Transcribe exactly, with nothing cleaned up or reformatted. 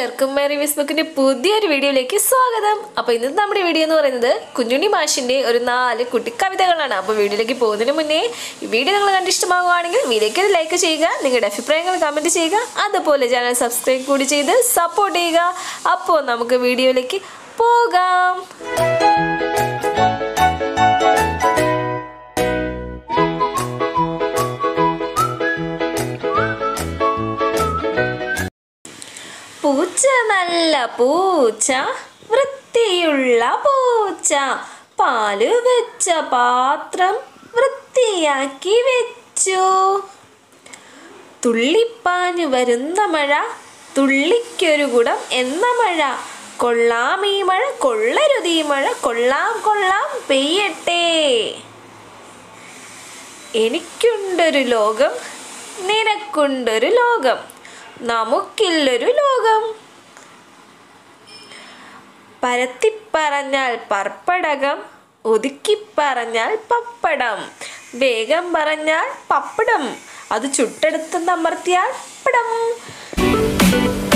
എല്ലാവർക്കും മേരി ഫേസ്ബുക്കിന്റെ പുതിയൊരു വീഡിയോയിലേക്ക് സ്വാഗതം. അപ്പോൾ ഇന്നത്തെ നമ്മുടെ വീഡിയോ എന്ന് പറയുന്നത് കുഞ്ഞുണ്ണി മാഷിന്റെ ഒരു നാല് കുട്ടി കവിതകളാണ്. അപ്പോൾ വീഡിയോയിലേക്ക് പോകുന്നതിന് മുന്നേ ഈ വീഡിയോ നിങ്ങൾ കണ്ടിഷ്ടമാകുകയാണെങ്കിൽ വീഡിയോയ്ക്ക് ഒരു ലൈക്ക് ചെയ്യുക, നിങ്ങളുടെ അഭിപ്രായങ്ങൾ കമന്റ് ചെയ്യുക, അതുപോലെ ചാനൽ സബ്സ്ക്രൈബ് കൂടി ചെയ്ത് സപ്പോർട്ട് ചെയ്യുക. അപ്പോൾ നമുക്ക് വീഡിയോയിലേക്ക് പോകാം. പൂച്ച നല്ല പൂച്ച, വൃത്തിയുള്ള പൂച്ച, പാല് വെച്ച പാത്രം വൃത്തിയാക്കി വെച്ചു. തുള്ളിപ്പാഞ്ഞു വരുന്ന മഴ, തുള്ളിക്കൊരു കുടം എന്ന മഴ, കൊള്ളാം ഈ മഴ കൊള്ളരുതീ മഴ, കൊള്ളാം കൊള്ളാം പെയ്യട്ടെ. എനിക്കുണ്ടൊരു ലോകം, നിനക്കുണ്ടൊരു ലോകം, നമുക്കില്ലൊരു ലോകം. പരത്തിപ്പറഞ്ഞാൽ പർപ്പടകം, ഒതുക്കിപ്പറഞ്ഞാൽ പപ്പടം, വേഗം പറഞ്ഞാൽ പപ്പടം, അത് ചുട്ടെടുത്ത് അമർത്തിയാൽ പപ്പടം.